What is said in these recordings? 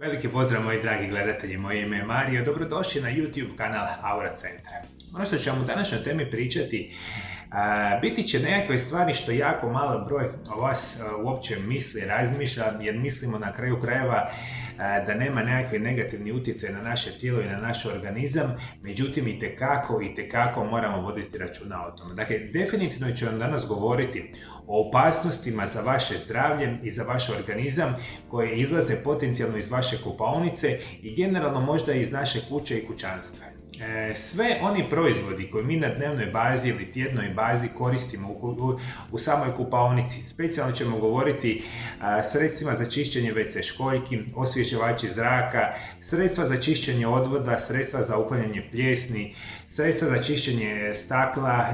Veliki pozdrav moji dragi gledatelji, moje ime je Mario, dobrodošli na YouTube kanal Aura Centra. Ono što ću vam u današnjoj temi pričati biti će nekakve stvari što jako malo broj vas uopće misli, razmišlja, jer mislimo na kraju krajeva da nema nekakvi negativni utjecaj na naše tijelo i na naš organizam, međutim itekako moramo voditi računa o tome. Dakle, definitivno ću vam danas govoriti o opasnostima za vaše zdravlje i za vaš organizam koje izlaze potencijalno iz vaše kupaonice i generalno možda iz naše kuće i kućanstva. Sve oni proizvodi koje mi na dnevnoj bazi ili tjednoj bazi koristimo u samoj kupaonici, specijalno ćemo govoriti sredstvima za čišćenje WC školjki, osvježivači zraka, sredstva za čišćenje odvoda, sredstva za uklanjanje plijesni, sredstva za čišćenje stakla,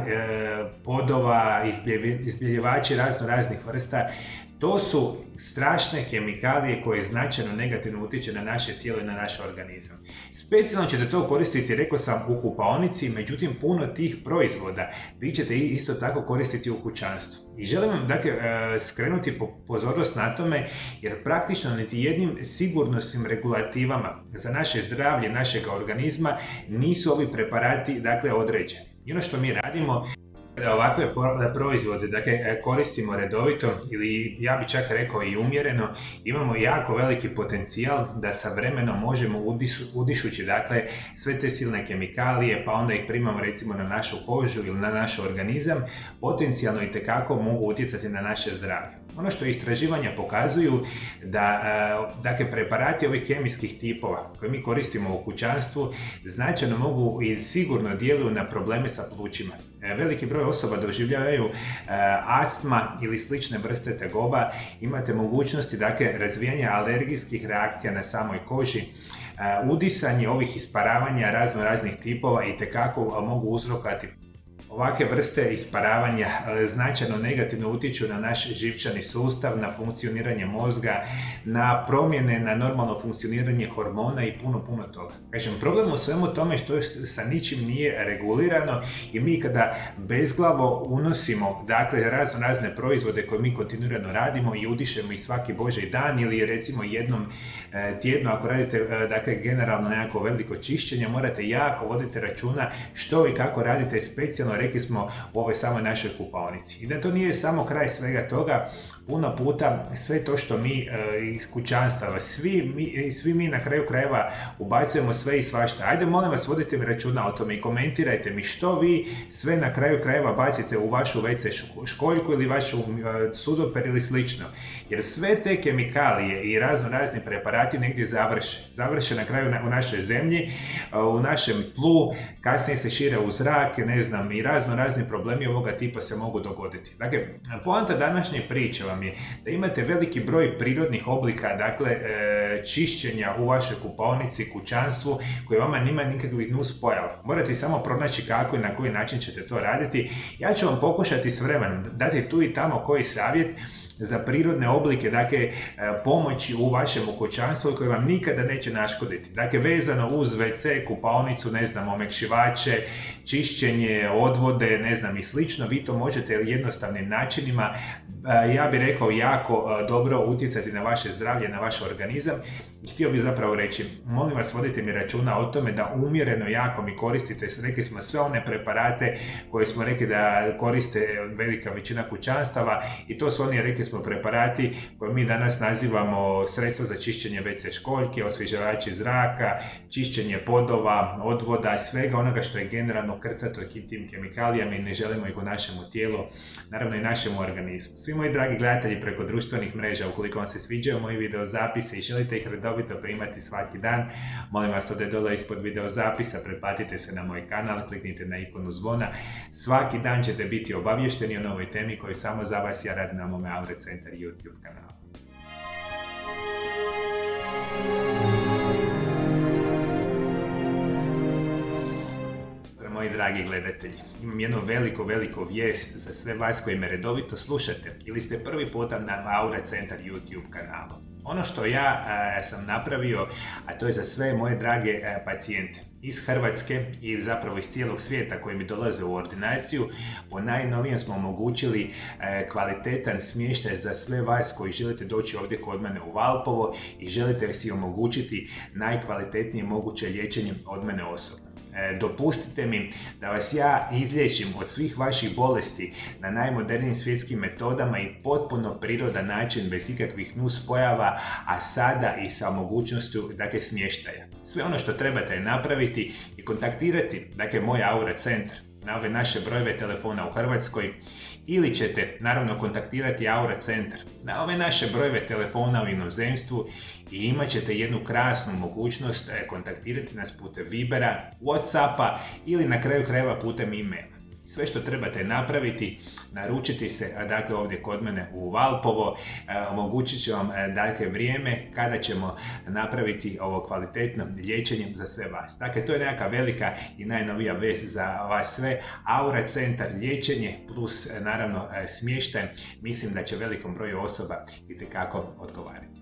podova, izbjeljivači raznih vrsta. To su strašne kemikalije koje značajno negativno utječu na naše tijelo i na naš organizam. Specijalno ćete to koristiti, rekao sam, u kupaonici, međutim puno tih proizvoda vi ćete isto tako koristiti u kućanstvu. I želim vam dakle skrenuti pozornost na tome, jer praktično niti jednim sigurnosnim regulativama za naše zdravlje, našeg organizma nisu ovi preparati dakle određeni. I ono što mi radimo, kada ovakve proizvode dakle, koristimo redovito ili ja bih čak rekao i umjereno, imamo jako veliki potencijal da sa vremenom možemo udišući dakle, sve te silne kemikalije, pa onda ih primamo recimo na našu kožu ili na naš organizam, potencijalno itekako mogu utjecati na naše zdravlje. Ono što istraživanja pokazuju da dakle, preparati ovih kemijskih tipova koje mi koristimo u kućanstvu značajno mogu i sigurno djeluju na probleme sa plućima. Veliki broj osoba doživljavaju astma ili slične vrste tegoba, imate mogućnosti dakle, razvijanja alergijskih reakcija na samoj koži, udisanje ovih isparavanja raznih tipova itekako mogu uzrokovati. Ovakve vrste isparavanja značajno negativno utječu na naš živčani sustav, na funkcioniranje mozga, na promjene, na normalno funkcioniranje hormona i puno toga. Kažem, problem u svemu tome što sa ničim nije regulirano i mi kada bezglavo unosimo dakle, razne proizvode koje mi kontinuirano radimo i udišemo ih svaki božji dan ili recimo jednom tjedno, ako radite dakle, generalno nekako veliko čišćenje, morate jako voditi računa što i kako radite, specijalno rekli smo u ovoj samoj našoj kupaonici. I da to nije samo kraj svega toga, puno puta sve to što mi iz kućanstava, svi mi na kraju krajeva ubacujemo sve i svašta. Ajde, molim vas, vodite mi računa o tome i komentirajte mi što vi sve na kraju krajeva bacite u vašu WC školjku ili vašu sudoper ili slično. Jer sve te kemikalije i razni preparati negdje završe na kraju u našoj zemlji, u našem tlu, kasnije se šire u zrak, ne znam, i razni problemi ovoga tipa se mogu dogoditi. Dakle, poanta današnje priče vam je da imate veliki broj prirodnih oblika, dakle, čišćenja u vašoj kupaonici, kućanstvu, koje vama nima nikakvih nuspojava. Morate samo pronaći kako i na koji način ćete to raditi. Ja ću vam pokušati s vremenom dati tu i tamo koji savjet za prirodne oblike, dakle, pomoći u vašem kućanstvu koje vam nikada neće naškoditi. Dakle, vezano uz WC, kupaonicu, ne znam, omekšivače, čišćenje, odvode, ne znam i slično, vi to možete jednostavnim načinima, ja bih rekao, jako dobro utjecati na vaše zdravlje, na vaš organizam. I htio bih zapravo reći, molim vas, vodite mi računa o tome da umjereno jako mi koristite, rekli smo, sve one preparate koje smo rekli da koriste velika većina kućanstava i to su oni, rekli smo, preparati koje mi danas nazivamo sredstva za čišćenje WC školjke, osvježivači zraka, čišćenje podova, odvoda, svega onoga što je generalno krcato tim kemikalijama i ne želimo ih u našemu tijelu, naravno i našemu organizmu. Svi moji dragi gledatelji preko društvenih mreža, ukoliko vam se sviđaju moji videozapise i želite ih redovito primati svaki dan, molim vas, ovdje dole ispod videozapisa pretplatite se na moj kanal, kliknite na ikonu zvona. Svaki dan ćete biti obavješteni o novoj temi koju samo za vas ja radim na mome Aura Centar YouTube kanalu. moji dragi gledatelji, imam jednu veliku vijest za sve vas koji me redovito slušate ili ste prvi puta na Aura Centar YouTube kanalu. Ono što ja sam napravio, a to je za sve moje drage pacijente iz Hrvatske i zapravo iz cijelog svijeta koji mi dolaze u ordinaciju, po najnovijem smo omogućili kvalitetan smještaj za sve vas koji želite doći ovdje kod mene u Valpovo i želite si omogućiti najkvalitetnije moguće liječenje od mene osobno. Dopustite mi da vas ja izliječim od svih vaših bolesti na najmodernijim svjetskim metodama i potpuno prirodan način bez ikakvih nuspojava, a sada i sa mogućnošću smještaja. Sve ono što trebate napraviti i kontaktirati moj Aura Centar na ove naše brojeve telefona u Hrvatskoj ili ćete naravno kontaktirati Aura Centar na ove naše brojeve telefona u inozemstvu i imat ćete jednu krasnu mogućnost kontaktirati nas putem Vibera, Whatsappa ili na kraju krajeva putem e-maila. Sve što trebate napraviti, naručiti se ovdje kod mene u Valpovo, omogućit će vam vrijeme kada ćemo napraviti ovo kvalitetno liječenje za sve vas. Dakle, to je neka velika i najnovija vest za vas sve. Aura Centar liječenje plus naravno smještaj, mislim da će velikom broju osoba itekako odgovarati.